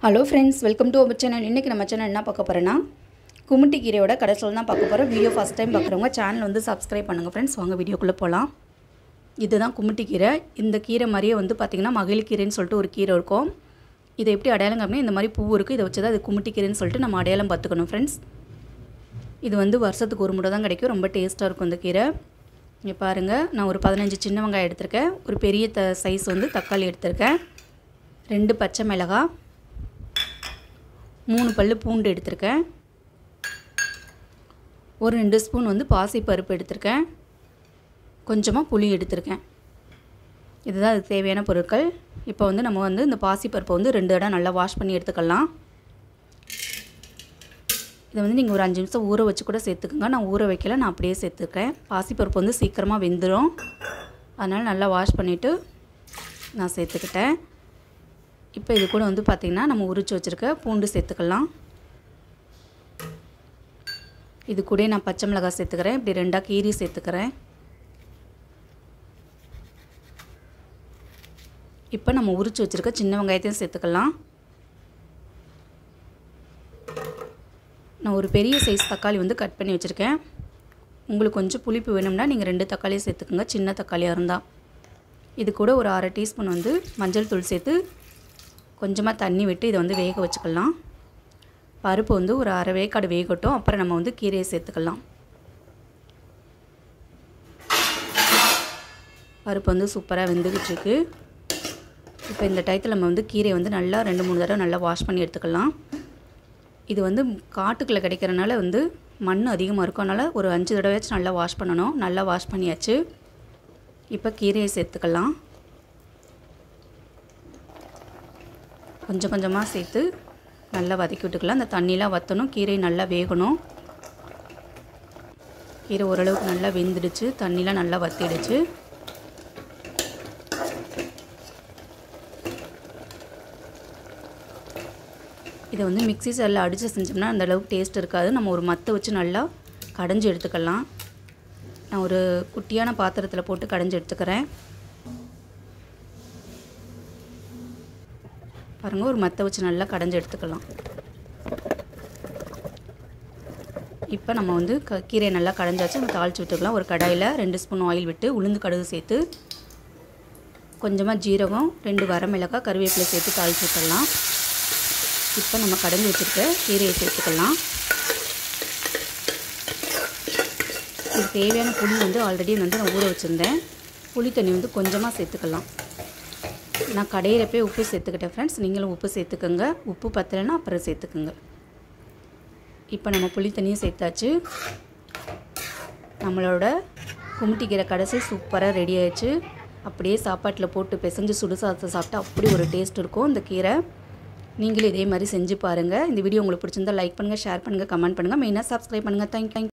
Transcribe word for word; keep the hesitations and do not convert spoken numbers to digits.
Hello friends, welcome to our channel. இன்றைக்கி நம்ம channel என்ன பார்க்க போகிறோன்னா குமுட்டி கீரையோட கடைசியில் தான் பார்க்க போகிறோம். வீடியோ ஃபஸ்ட் டைம் பார்க்குறவங்க சேனல் வந்து சப்ஸ்கிரைப் பண்ணுங்கள் ஃப்ரெண்ட்ஸ். வாங்க வீடியோக்குள்ளே போகலாம். இதுதான் குமுட்டி கீரை. இந்த கீரை மாதிரியே வந்து பார்த்திங்கன்னா மகிழ்கீரைன்னு சொல்லிட்டு ஒரு கீரை இருக்கும். இதை எப்படி அடையாளம் அப்படின்னா இந்த மாதிரி பூ இருக்குது, இதை வச்சு தான் அது குமுட்டி கீரைன்னு சொல்லிட்டு நம்ம அடையாளம் பார்த்துக்கணும் ஃப்ரெண்ட்ஸ். இது வந்து வருஷத்துக்கு ஒரு முறை தான் கிடைக்கும். ரொம்ப டேஸ்ட்டாக இருக்கும் இந்த கீரை. இங்கே பாருங்கள், நான் ஒரு பதினஞ்சு சின்ன வெங்காயம் எடுத்திருக்கேன். ஒரு பெரிய த சைஸ் வந்து தக்காளி எடுத்திருக்கேன். ரெண்டு பச்சை மிளகாய், மூணு பல் பூண்டு எடுத்திருக்கேன். ஒரு ரெண்டு ஸ்பூன் வந்து பாசி பருப்பு எடுத்திருக்கேன். கொஞ்சமாக புளி எடுத்திருக்கேன். இதுதான் அதுக்கு தேவையான பொருட்கள். இப்போ வந்து நம்ம வந்து இந்த பாசி பருப்பை வந்து ரெண்டு இடம் நல்லா வாஷ் பண்ணி எடுத்துக்கலாம். இதை வந்து நீங்கள் ஒரு அஞ்சு நிமிஷம் ஊற வச்சு கூட சேர்த்துக்குங்க. நான் ஊற வைக்கல, நான் அப்படியே சேர்த்துக்கிறேன். பாசிப்பருப்பு வந்து சீக்கிரமாக வெந்துடும். அதனால் நல்லா வாஷ் பண்ணிவிட்டு நான் சேர்த்துக்கிட்டேன். இப்போ இது கூட வந்து பார்த்திங்கன்னா நம்ம உரிச்சு வச்சுருக்க பூண்டு சேர்த்துக்கலாம். இது கூட நான் பச்சை மிளகாய் சேர்த்துக்கிறேன். இப்படி ரெண்டாக கீரி சேர்த்துக்கிறேன். இப்போ நம்ம உரிச்சு வச்சுருக்க சின்ன வெங்காயத்தையும் சேர்த்துக்கலாம். நான் ஒரு பெரிய சைஸ் தக்காளி வந்து கட் பண்ணி வச்சுருக்கேன். உங்களுக்கு கொஞ்சம் புளிப்பு வேணும்னா நீங்கள் ரெண்டு தக்காளியை சேர்த்துக்குங்க, சின்ன தக்காளியாக இருந்தால். இது கூட ஒரு அரை டீஸ்பூன் வந்து மஞ்சள் தூள் சேர்த்து கொஞ்சமாக தண்ணி விட்டு இதை வந்து வேக வச்சுக்கலாம். பருப்பு வந்து ஒரு அரை வேக்காடு வேகட்டும். அப்புறம் நம்ம வந்து கீரையை சேர்த்துக்கலாம். பருப்பு வந்து சூப்பராக வெந்துக்கிட்டுருக்கு. இப்போ இந்த டயத்தில் நம்ம வந்து கீரையை வந்து நல்லா ரெண்டு மூணு தடவை நல்லா வாஷ் பண்ணி எடுத்துக்கலாம். இது வந்து காட்டுக்குள்ளே கிடைக்கிறனால வந்து மண் அதிகமாக இருக்கும். அதனால் ஒரு அஞ்சு தடவையாச்சும் நல்லா வாஷ் பண்ணணும். நல்லா வாஷ் பண்ணியாச்சு. இப்போ கீரையை சேர்த்துக்கலாம். கொஞ்சம் கொஞ்சமாக சேர்த்து நல்லா வதக்கி விட்டுக்கலாம். அந்த தண்ணியெலாம் வற்றணும், கீரை நல்லா வேகணும். கீரை ஓரளவுக்கு நல்லா வெந்துடுச்சு, தண்ணிலாம் நல்லா வற்றிடுச்சு. இதை வந்து மிக்ஸி ஜாரில் அடித்து செஞ்சோம்னா அந்தளவுக்கு டேஸ்ட் இருக்காது. நம்ம ஒரு மத்தை வச்சு நல்லா கடைஞ்சி எடுத்துக்கலாம். நான் ஒரு குட்டியான பாத்திரத்தில் போட்டு கடைஞ்சி எடுத்துக்கிறேன். பாருங்கள், ஒரு மத்தை வச்சு நல்லா கடைஞ்சி எடுத்துக்கலாம். இப்போ நம்ம வந்து க கீரையை நல்லா கடைஞ்சாச்சு. நம்ம தாளித்து விட்டுக்கலாம். ஒரு கடாயில் ரெண்டு ஸ்பூன் ஆயில் விட்டு உளுந்து கடுகு சேர்த்து கொஞ்சமாக ஜீரகம், ரெண்டு வரமிளகாய், கருவேப்பிலை சேர்த்து தாளித்து விட்டுடலாம். இப்போ நம்ம கடைஞ்சி வச்சுருக்க கீரையை சேர்த்துக்கலாம். இது தேவையான புளி வந்து ஆல்ரெடி வந்து நான் ஊற வச்சுருந்தேன். புளி தண்ணி வந்து கொஞ்சமாக சேர்த்துக்கலாம். நான் கடையில் போய் உப்பு சேர்த்துக்கிட்டேன் ஃப்ரெண்ட்ஸ். நீங்களும் உப்பு சேர்த்துக்கோங்க. உப்பு பத்தலைன்னா அப்புறம் சேர்த்துக்குங்க. இப்போ நம்ம புளி தண்ணியும் சேர்த்தாச்சு. நம்மளோட குமுட்டி கீரை கடைசி சூப்பராக ரெடி ஆயிடுச்சு. அப்படியே சாப்பாட்டில் போட்டு பிசைஞ்சு சுடு சாதத்தை சாப்பிட்டா அப்படி ஒரு டேஸ்ட் இருக்கும் இந்த கீரை. நீங்களும் இதே மாதிரி செஞ்சு பாருங்கள். இந்த வீடியோ உங்களுக்கு பிடிச்சிருந்தா லைக் பண்ணுங்கள், ஷேர் பண்ணுங்கள், கமெண்ட் பண்ணுங்கள், மெயினாக சப்ஸ்கிரைப் பண்ணுங்கள். தேங்க்யூ.